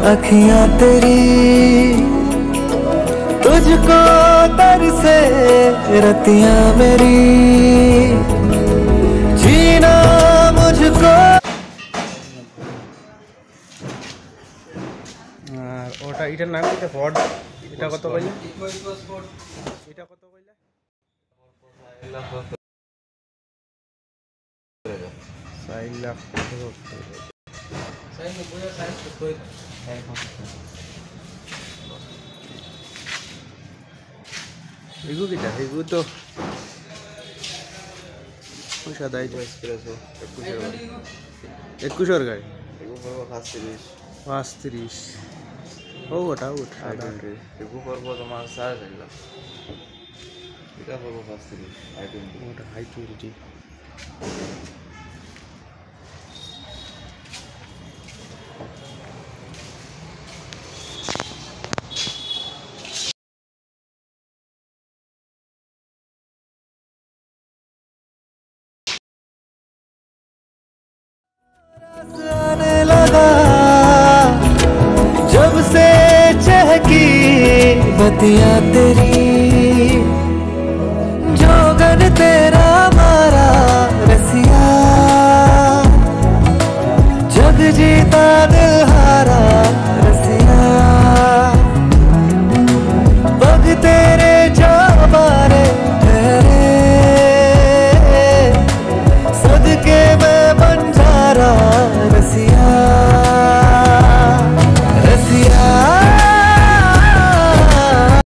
अखियां तेरी, तुझको तरसे रतियां मेरी, जीना मुझको। আর ওটা এটার নাম কি? ফোর্ড। এটা কত কইলা? এটা কত কইলা? 4 লাখ। এগুলো কিটা? এগুলো তো পয়সা দেয় তো। 21 গাড়ি। এগুলো পড়বো 35। ও ওটা ওটা এগুলো পড়বো তোমার 4.5 লাখ। এটা পড়বো 35 i20। ওটা i20। आने लगा जब से चहकी बतियां तेरी,